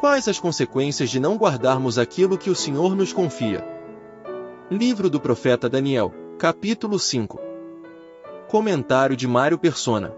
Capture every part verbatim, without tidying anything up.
Quais as consequências de não guardarmos aquilo que o Senhor nos confia? Livro do profeta Daniel, capítulo cinco. Comentário de Mário Persona.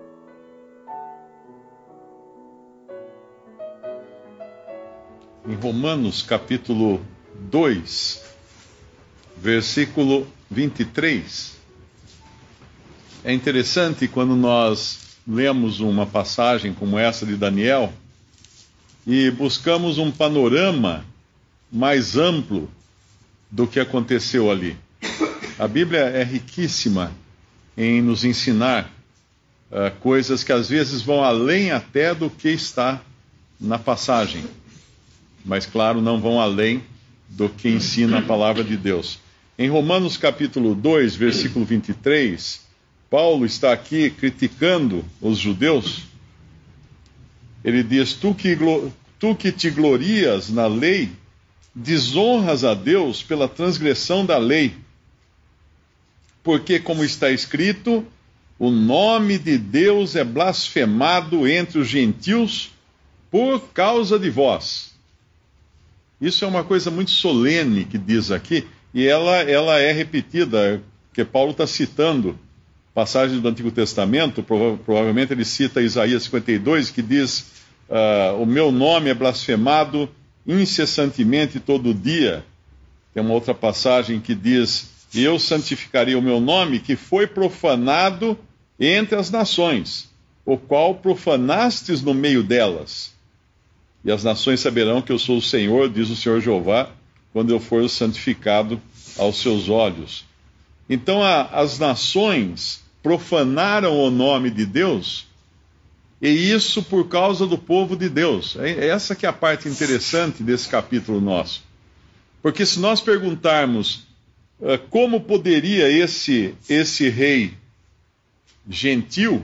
Em Romanos capítulo dois, versículo vinte e três, é interessante quando nós lemos uma passagem como essa de Daniel e buscamos um panorama mais amplo do que aconteceu ali. A Bíblia é riquíssima em nos ensinar uh, coisas que às vezes vão além até do que está na passagem, mas claro, não vão além do que ensina a palavra de Deus. Em Romanos capítulo dois, versículo vinte e três, Paulo está aqui criticando os judeus. Ele diz: tu que, tu que te glorias na lei, desonras a Deus pela transgressão da lei. Porque, como está escrito, o nome de Deus é blasfemado entre os gentios por causa de vós. Isso é uma coisa muito solene que diz aqui, e ela, ela é repetida, porque Paulo está citando passagens do Antigo Testamento. Prova- provavelmente ele cita Isaías cinquenta e dois, que diz: uh, o meu nome é blasfemado incessantemente todo dia. Tem uma outra passagem que diz: eu santificarei o meu nome, que foi profanado entre as nações, o qual profanastes no meio delas. E as nações saberão que eu sou o Senhor, diz o Senhor Jeová, quando eu for santificado aos seus olhos. Então a, as nações profanaram o nome de Deus, e isso por causa do povo de Deus. É essa que é a parte interessante desse capítulo nosso. Porque se nós perguntarmos uh, como poderia esse, esse rei gentil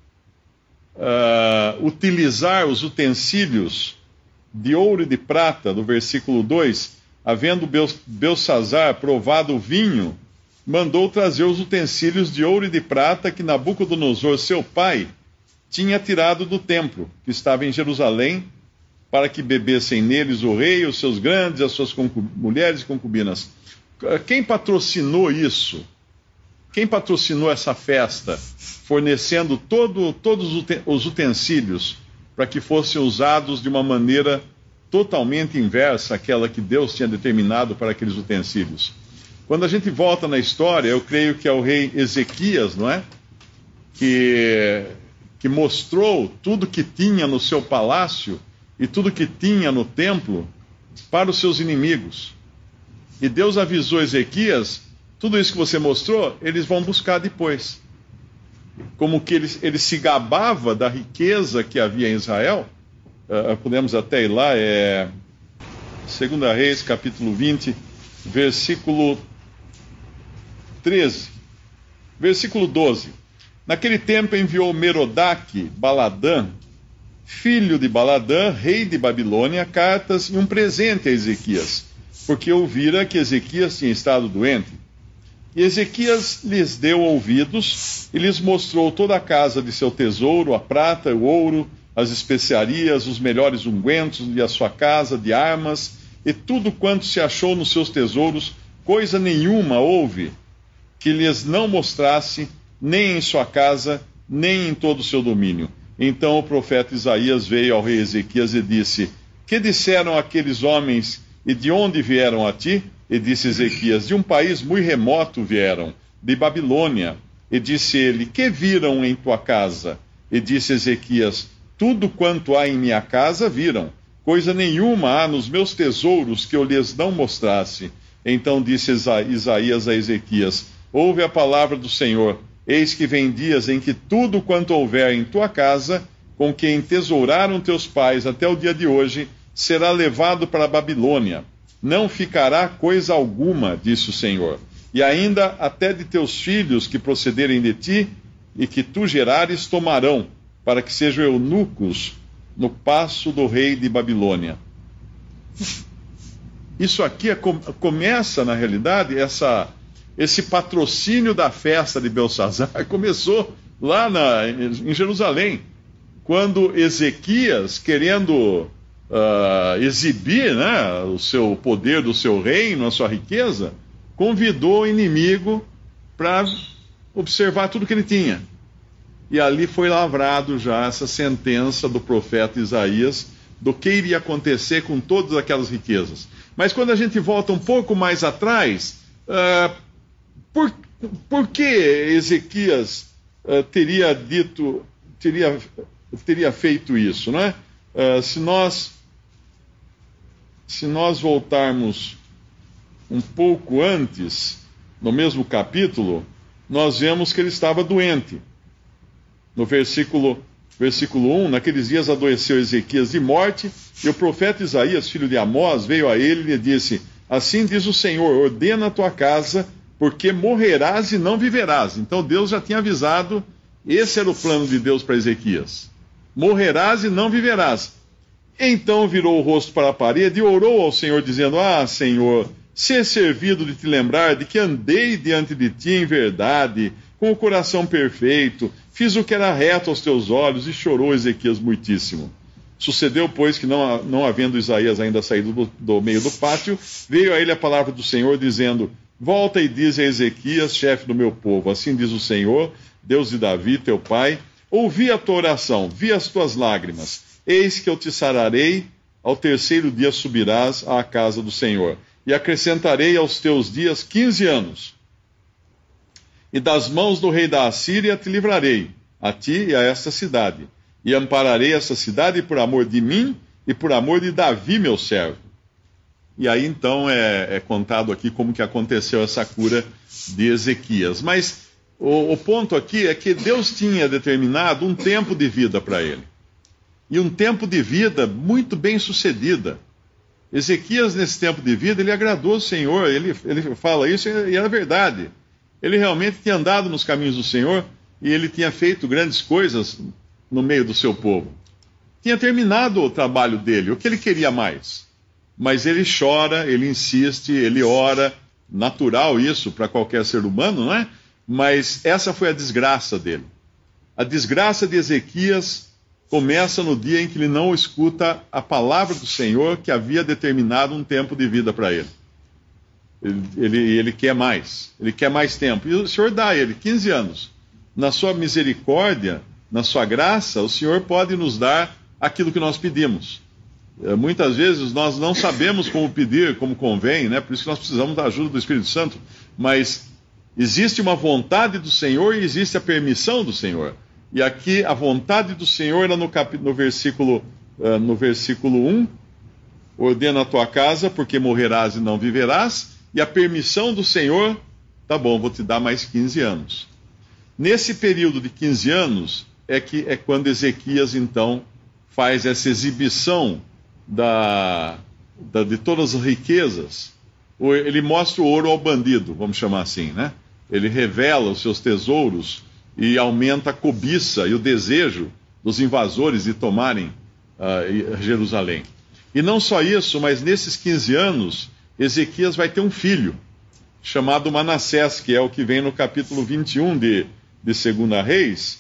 uh, utilizar os utensílios de ouro e de prata, do versículo dois, havendo Belsazar provado o vinho, mandou trazer os utensílios de ouro e de prata que Nabucodonosor, seu pai, tinha tirado do templo, que estava em Jerusalém, para que bebessem neles o rei, os seus grandes, as suas mulheres e concubinas. Quem patrocinou isso? Quem patrocinou essa festa, fornecendo todo, todos os utensílios para que fossem usados de uma maneira totalmente inversa àquela que Deus tinha determinado para aqueles utensílios? Quando a gente volta na história, eu creio que é o rei Ezequias, não é? Que, que mostrou tudo que tinha no seu palácio e tudo que tinha no templo para os seus inimigos. E Deus avisou Ezequias: tudo isso que você mostrou, eles vão buscar depois. Como que ele, ele se gabava da riqueza que havia em Israel. Uh, podemos até ir lá, é Segunda Reis, capítulo vinte, versículo treze. Versículo doze. Naquele tempo enviou Merodach Baladã, filho de Baladã, rei de Babilônia, cartas e um presente a Ezequias, porque ouvira que Ezequias tinha estado doente. E Ezequias lhes deu ouvidos e lhes mostrou toda a casa de seu tesouro, a prata, o ouro, as especiarias, os melhores ungüentos e a sua casa de armas, e tudo quanto se achou nos seus tesouros. Coisa nenhuma houve que lhes não mostrasse, nem em sua casa, nem em todo o seu domínio. Então o profeta Isaías veio ao rei Ezequias e disse: que disseram aqueles homens e de onde vieram a ti? E disse Ezequias: de um país muito remoto vieram, de Babilônia. E disse ele: que viram em tua casa? E disse Ezequias: tudo quanto há em minha casa viram. Coisa nenhuma há nos meus tesouros que eu lhes não mostrasse. Então disse Isaías a Ezequias: ouve a palavra do Senhor. Eis que vem dias em que tudo quanto houver em tua casa, com que entesouraram teus pais até o dia de hoje, será levado para a Babilônia. Não ficará coisa alguma, disse o Senhor. E ainda até de teus filhos que procederem de ti e que tu gerares tomarão, para que sejam eunucos no paço do rei de Babilônia. Isso aqui é, começa, na realidade, essa, esse patrocínio da festa de Belsazar começou lá na, em Jerusalém, quando Ezequias, querendo uh, exibir, né, o seu poder do seu reino, a sua riqueza, convidou o inimigo para observar tudo que ele tinha. E ali foi lavrado já essa sentença do profeta Isaías do que iria acontecer com todas aquelas riquezas. Mas quando a gente volta um pouco mais atrás, uh, por, por que Ezequias uh, teria dito, teria, teria feito isso, não é? Uh, se nós, se nós voltarmos um pouco antes, no mesmo capítulo, nós vemos que ele estava doente. No versículo, versículo um, naqueles dias adoeceu Ezequias de morte, e o profeta Isaías, filho de Amós, veio a ele e lhe disse: assim diz o Senhor, ordena a tua casa, porque morrerás e não viverás. Então Deus já tinha avisado, esse era o plano de Deus para Ezequias. Morrerás e não viverás. Então virou o rosto para a parede e orou ao Senhor, dizendo: ah, Senhor, ser servido de te lembrar de que andei diante de ti em verdade, com o coração perfeito, fiz o que era reto aos teus olhos, e chorou Ezequias muitíssimo. Sucedeu, pois, que não, não havendo Isaías ainda saído do, do meio do pátio, veio a ele a palavra do Senhor, dizendo: volta e diz a Ezequias, chefe do meu povo, assim diz o Senhor, Deus de Davi, teu pai, ouvi a tua oração, vi as tuas lágrimas, eis que eu te sararei, ao terceiro dia subirás à casa do Senhor, e acrescentarei aos teus dias quinze anos. E das mãos do rei da Assíria te livrarei, a ti e a esta cidade. E ampararei esta cidade por amor de mim e por amor de Davi, meu servo. E aí então é, é contado aqui como que aconteceu essa cura de Ezequias. Mas o, o ponto aqui é que Deus tinha determinado um tempo de vida para ele. E um tempo de vida muito bem sucedida. Ezequias, nesse tempo de vida, ele agradou o Senhor, ele, ele fala isso e era verdade. Ele realmente tinha andado nos caminhos do Senhor e ele tinha feito grandes coisas no meio do seu povo. Tinha terminado o trabalho dele, o que ele queria mais. Mas ele chora, ele insiste, ele ora, natural isso para qualquer ser humano, não é? Mas essa foi a desgraça dele. A desgraça de Ezequias começa no dia em que ele não escuta a palavra do Senhor que havia determinado um tempo de vida para ele. Ele, ele, ele quer mais, ele quer mais tempo. E o Senhor dá a ele quinze anos. Na sua misericórdia, na sua graça, o Senhor pode nos dar aquilo que nós pedimos. Muitas vezes nós não sabemos como pedir, como convém, né? Por isso que nós precisamos da ajuda do Espírito Santo. Mas existe uma vontade do Senhor e existe a permissão do Senhor. E aqui a vontade do Senhor era no, cap... no, versículo, uh, no versículo um, ordena a tua casa, porque morrerás e não viverás. E a permissão do Senhor, tá bom, vou te dar mais quinze anos. Nesse período de quinze anos, é, que, é quando Ezequias, então, faz essa exibição da, da, de todas as riquezas. Ele mostra o ouro ao bandido, vamos chamar assim, né? Ele revela os seus tesouros e aumenta a cobiça e o desejo dos invasores de tomarem uh, Jerusalém. E não só isso, mas nesses quinze anos, Ezequias vai ter um filho, chamado Manassés, que é o que vem no capítulo vinte e um de, de Segunda Reis.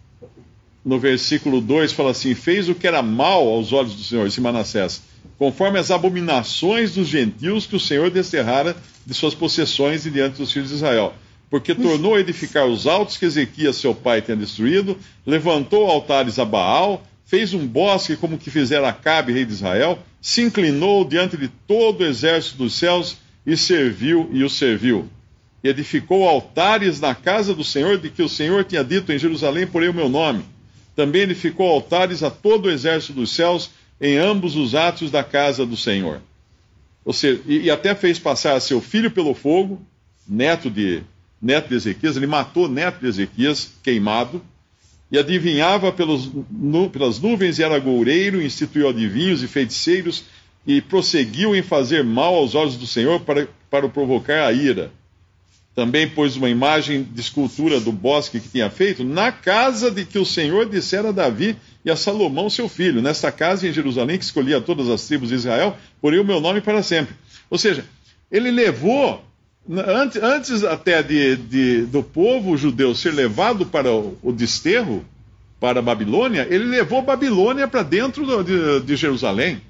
No versículo dois fala assim: fez o que era mal aos olhos do Senhor, esse Manassés, conforme as abominações dos gentios que o Senhor desterrara de suas possessões e diante dos filhos de Israel. Porque tornou a edificar os altos que Ezequias, seu pai, tinha destruído, levantou altares a Baal, fez um bosque como que fizera Acabe, rei de Israel, se inclinou diante de todo o exército dos céus e serviu e o serviu. E edificou altares na casa do Senhor, de que o Senhor tinha dito: em Jerusalém porei o meu nome. Também edificou altares a todo o exército dos céus em ambos os átrios da casa do Senhor. Ou seja, e, e até fez passar seu filho pelo fogo, neto de, neto de Ezequias, ele matou o neto de Ezequias, queimado, e adivinhava pelos, nu, pelas nuvens e era goureiro, instituiu adivinhos e feiticeiros, e prosseguiu em fazer mal aos olhos do Senhor para, para o provocar a ira. Também pôs uma imagem de escultura do bosque que tinha feito na casa de que o Senhor dissera a Davi e a Salomão, seu filho. Nesta casa em Jerusalém, que escolhia todas as tribos de Israel, porei o meu nome para sempre. Ou seja, ele levou, antes, antes até de, de, do povo judeu ser levado para o, o desterro, para a Babilônia, ele levou Babilônia para dentro do, de, de Jerusalém.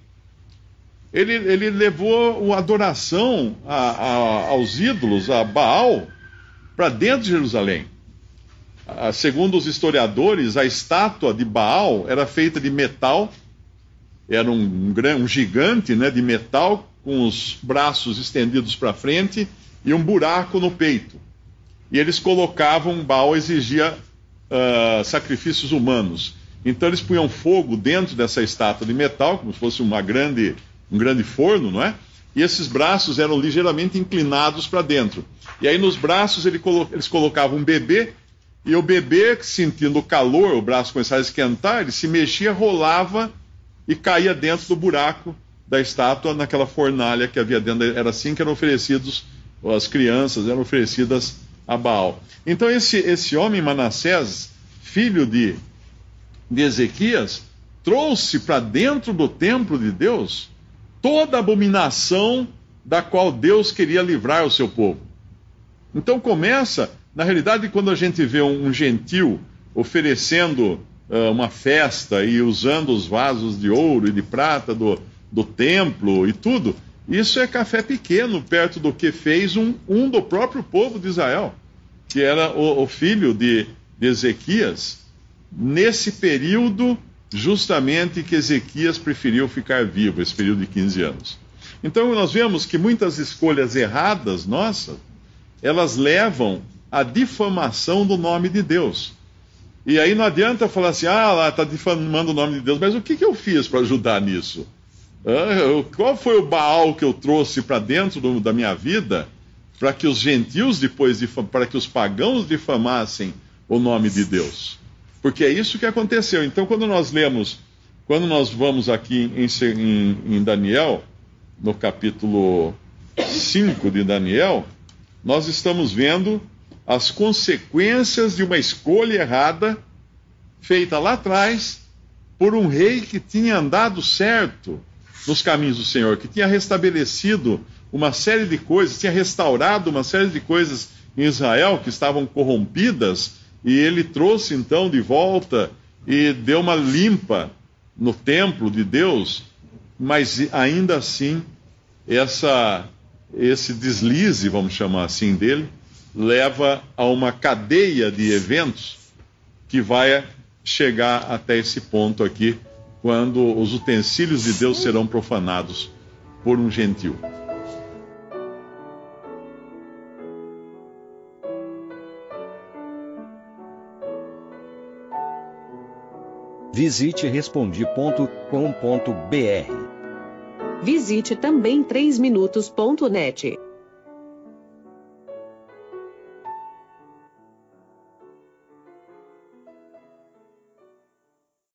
Ele, ele levou a adoração a, a, aos ídolos, a Baal, para dentro de Jerusalém. A, segundo os historiadores, a estátua de Baal era feita de metal, era um, um, um gigante, né, de metal, com os braços estendidos para frente e um buraco no peito. E eles colocavam, Baal exigia uh, sacrifícios humanos. Então eles punham fogo dentro dessa estátua de metal, como se fosse uma grande, um grande forno, não é? E esses braços eram ligeiramente inclinados para dentro. E aí nos braços ele colo- eles colocavam um bebê, e o bebê, sentindo o calor, o braço começava a esquentar, ele se mexia, rolava e caía dentro do buraco da estátua, naquela fornalha que havia dentro. Era assim que eram oferecidos, as crianças eram oferecidas a Baal. Então esse, esse homem Manassés, filho de, de Ezequias, trouxe para dentro do templo de Deus toda a abominação da qual Deus queria livrar o seu povo. Então começa, na realidade, quando a gente vê um, um gentil oferecendo uh, uma festa e usando os vasos de ouro e de prata do, do templo e tudo, isso é café pequeno perto do que fez um, um do próprio povo de Israel, que era o, o filho de, de Ezequias, nesse período justamente que Ezequias preferiu ficar vivo, esse período de quinze anos. Então nós vemos que muitas escolhas erradas nossas, elas levam à difamação do nome de Deus. E aí não adianta falar assim, ah, lá está difamando o nome de Deus, mas o que, que eu fiz para ajudar nisso? Ah, qual foi o Baal que eu trouxe para dentro do, da minha vida para que os gentios depois, difam, para que os pagãos difamassem o nome de Deus? Porque é isso que aconteceu. Então quando nós lemos, quando nós vamos aqui em, em, em Daniel, no capítulo cinco de Daniel, nós estamos vendo as consequências de uma escolha errada feita lá atrás por um rei que tinha andado certo nos caminhos do Senhor, que tinha restabelecido uma série de coisas, tinha restaurado uma série de coisas em Israel que estavam corrompidas, e ele trouxe então de volta e deu uma limpa no templo de Deus, mas ainda assim essa, esse deslize, vamos chamar assim, dele, leva a uma cadeia de eventos que vai chegar até esse ponto aqui, quando os utensílios de Deus serão profanados por um gentil. Visite respondi ponto com ponto br. Visite também três minutos ponto net.